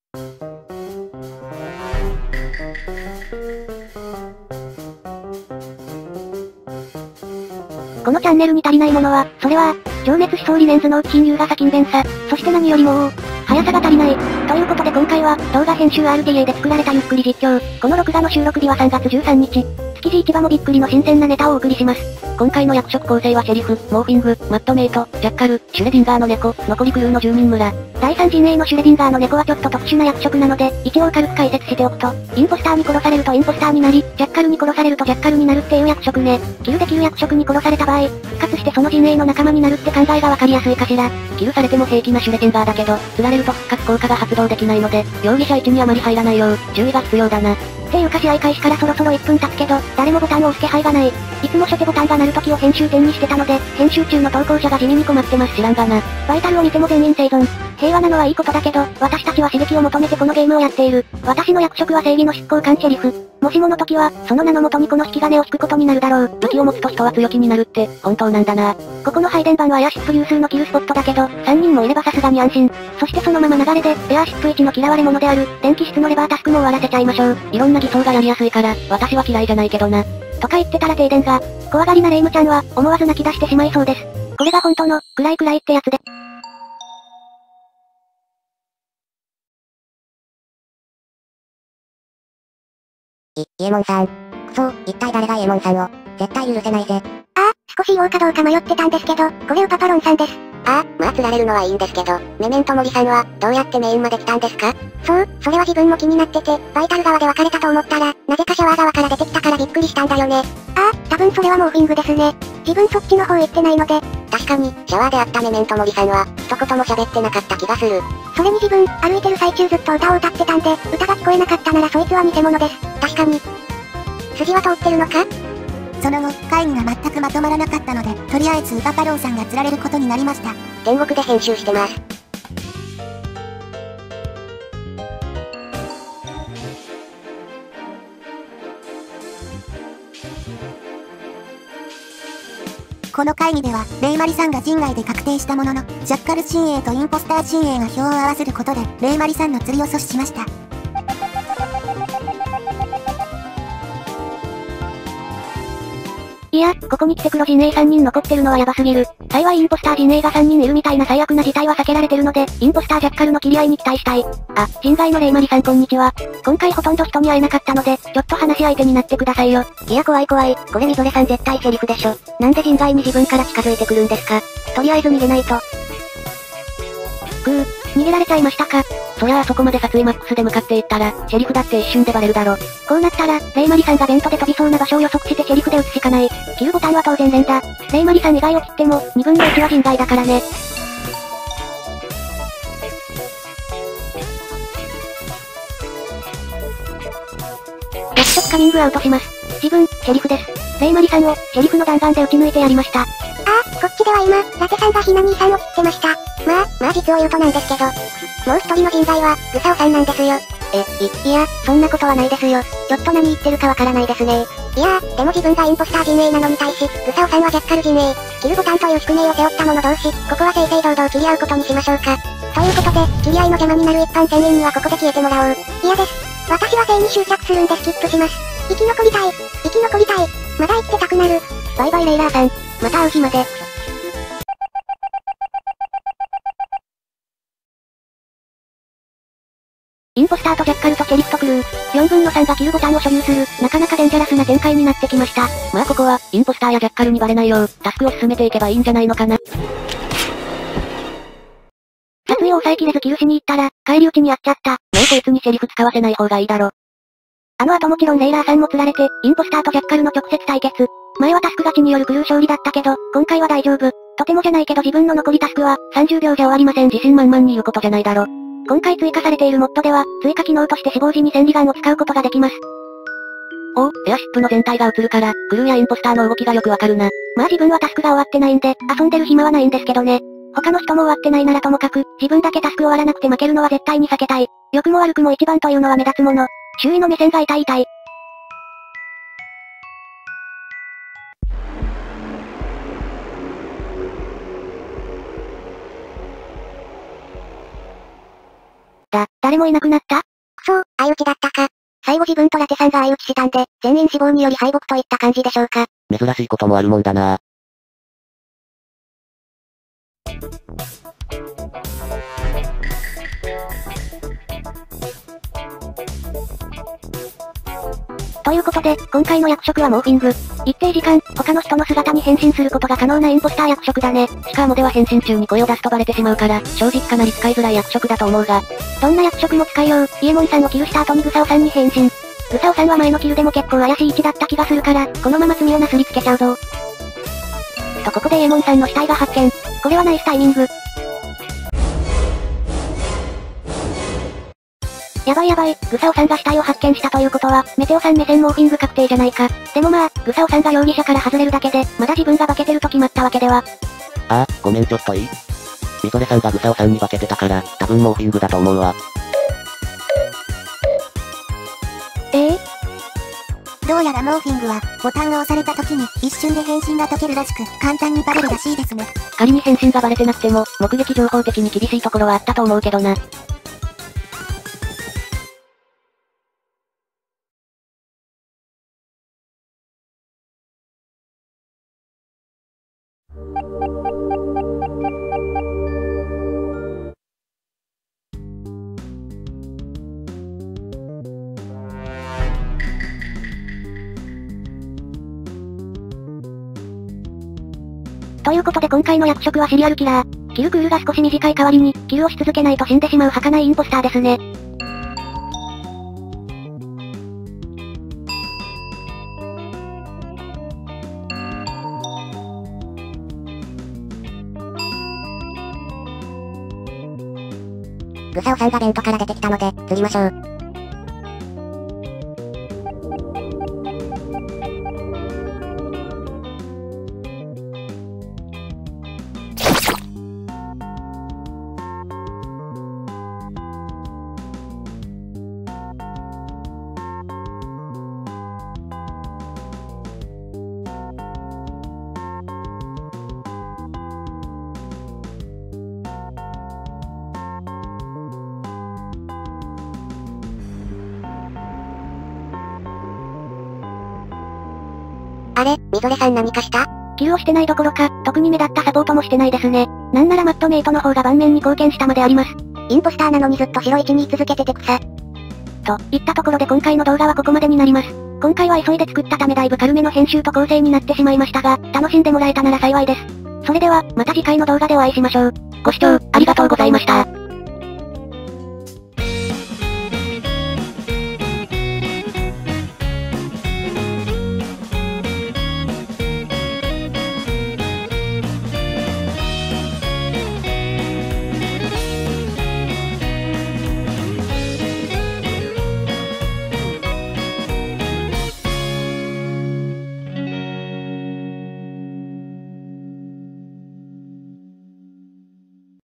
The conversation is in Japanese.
このチャンネルに足りないものは、それは、情熱思想理念頭脳知識優雅さ勤勉さ、そして何よりも速さが足りない。ということで今回は、動画編集 RTA で作られたゆっくり実況。この録画の収録日は3月13日。築地市場もびっくりの新鮮なネタをお送りします。今回の役職構成はシェリフ、モーフィング、マットメイト、ジャッカル、シュレディンガーの猫、残りクルーの住民村。第3陣営のシュレディンガーの猫はちょっと特殊な役職なので、一応軽く解説しておくと、インポスターに殺されるとインポスターになり、ジャッカルに殺されるとジャッカルになるっていう役職ね。キルできる役職に殺された場合、復活してその陣営の仲間になるって考えがわかりやすいかしら。キルされても平気なシュレディンガーだけど、釣られると復活効果が発動できないので、容疑者1にあまり入らないよう、注意が必要だな。っていうか試合開始からそろそろ1分経つけど、誰もボタンを押す気配がない。いつも初手ボタンが鳴る時を編集点にしてたので、編集中の投稿者が地味に困ってます。知らんがな。バイタルを見ても全員生存。平和なのはいいことだけど、私たちは刺激を求めてこのゲームをやっている。私の役職は正義の執行官シェリフ。もしもの時は、その名の元にこの引き金を引くことになるだろう。武器を持つと人は強気になるって、本当なんだな。ここの配電盤はエアシップ有数のキルスポットだけど、3人もいればさすがに安心。そしてそのまま流れで、エアシップ1の嫌われ者である、電気室のレバータスクも終わらせちゃいましょう。いろんな偽装がやりやすいから、私は嫌いじゃないけどな。とか言ってたら停電が、怖がりなレイムちゃんは、思わず泣き出してしまいそうです。これが本当の、暗い暗いってやつで。 伊右衛門さん。そう、一体誰が伊右衛門さんを、絶対許せないぜ。 少し言おうかどうか迷ってたんですけど、これウパパロンさんです。 まあ釣られるのはいいんですけど、メメントモリさんは、どうやってメインまで来たんですか？ そう、それは自分も気になってて、バイタル側で別れたと思ったら、なぜかシャワー側から出てきたからびっくりしたんだよね。多分それはモーフィングですね。自分そっちの方行ってないので。 確かに、シャワーであったメメントモリさんは、一言も喋ってなかった気がする。 それに自分、歩いてる最中ずっと歌を歌ってたんで、歌が聞こえなかったならそいつは偽物です。 確かに。 筋は通ってるのか？ その後、会議が全くまとまらなかったので、とりあえずウパパロンさんが釣られることになりました。 天国で編集してます。 この会議では、レイマリさんが陣外で確定したものの、ジャッカル陣営とインポスター陣営が票を合わせることで、レイマリさんの釣りを阻止しました。 いや、ここに来て黒陣営3人残ってるのはヤバすぎる。幸いインポスター陣営が3人いるみたいな最悪な事態は避けられてるので、インポスタージャッカルの切り合いに期待したい。陣外のレイマリさんこんにちは。今回ほとんど人に会えなかったので、ちょっと話し相手になってくださいよ。 いや怖い怖い、これみぞれさん絶対セリフでしょ。なんで陣外に自分から近づいてくるんですか？とりあえず逃げないと。 逃げられちゃいましたか。 そりゃあそこまで殺意マックスで向かっていったら、シェリフだって一瞬でバレるだろ。 こうなったら、レイマリさんがベントで飛びそうな場所を予測してシェリフで撃つしかない。キルボタンは当然連打。レイマリさん以外を切っても、2分の1は陣外だからね。役職カミングアウトします。自分、シェリフです。レイマリさんを、シェリフの弾丸で撃ち抜いてやりました。 こっちでは今、ラテさんがヒナ兄さんを切ってました。まあ実を言うとなんですけど。もう一人の人材は、グサオさんなんですよ。 いや、そんなことはないですよ。ちょっと何言ってるかわからないですね。 いやでも自分がインポスター陣営なのに対し、グサオさんはジャッカル陣営。キルボタンという宿命を背負った者同士、ここは正々堂々切り合うことにしましょうか。ということで、切り合いの邪魔になる一般1000円にはここで消えてもらおう。 嫌です。私は正に執着するんでスキップします。生き残りたい。生き残りたい。まだ生きてたくなる。 バイバイレイラーさん。また会う日まで。 インポスターとジャッカルとシェリフとクルー、4分の3がキルボタンを所有する、なかなかデンジャラスな展開になってきました。 まあここは、インポスターやジャッカルにバレないよう、タスクを進めていけばいいんじゃないのかな。 撮影を抑えきれずキルしに行ったら、返り討ちにあっちゃった。 もうこいつにセリフ使わせない方がいいだろ。 あの後もちろんレイラーさんも釣られて、インポスターとジャッカルの直接対決。前はタスク勝ちによるクルー勝利だったけど、今回は大丈夫。とてもじゃないけど自分の残りタスクは、30秒じゃ終わりません。 自信満々に言うことじゃないだろ。 今回追加されているモッドでは、追加機能として死亡時に千里眼を使うことができます。 エアシップの全体が映るから、クルーやインポスターの動きがよくわかるな。 まあ自分はタスクが終わってないんで、遊んでる暇はないんですけどね。他の人も終わってないならともかく、自分だけタスク終わらなくて負けるのは絶対に避けたい。良くも悪くも一番というのは目立つもの。周囲の目線が痛い。 だ、誰もいなくなった？ くそー、相打ちだったか。最後自分とラテさんが相打ちしたんで、全員死亡により敗北といった感じでしょうか。 珍しいこともあるもんだな。 ということで、今回の役職はモーフィング。一定時間、他の人の姿に変身することが可能なインポスター役職だね。 しかもでは変身中に声を出すとバレてしまうから、正直かなり使いづらい役職だと思うが。 どんな役職も使いよう。イエモンさんをキルした後にグサオさんに変身。グサオさんは前のキルでも結構怪しい位置だった気がするから、このまま罪をなすりつけちゃうぞ。とここでイエモンさんの死体が発見。これはナイスタイミング。やばいやばい、グサオさんが死体を発見したということは、メテオさん目線モーフィング確定じゃないか。でもまあ、グサオさんが容疑者から外れるだけで、まだ自分が化けてると決まったわけでは。 ああ、ごめんちょっといい？みぞれさんがグサオさんに化けてたから、多分モーフィングだと思うわ。 どうやらモーフィングは、ボタンが押された時に一瞬で変身が解けるらしく、簡単にバレるらしいですね。 仮に変身がバレてなくても、目撃情報的に厳しいところはあったと思うけどな。 ということで今回の役職はシリアルキラー。キルクールが少し短い代わりに、キルをし続けないと死んでしまう儚いインポスターですね。 グサオさんがベントから出てきたので、釣りましょう。あれ、みぞれさん何かした？ キルをしてないどころか、特に目立ったサポートもしてないですね。なんならマットメイトの方が盤面に貢献したまであります。 インポスターなのにずっと白い位置に居続けてて草。 といったところで今回の動画はここまでになります。今回は急いで作ったためだいぶ軽めの編集と構成になってしまいましたが、楽しんでもらえたなら幸いです。それでは、また次回の動画でお会いしましょう。ご視聴、ありがとうございました。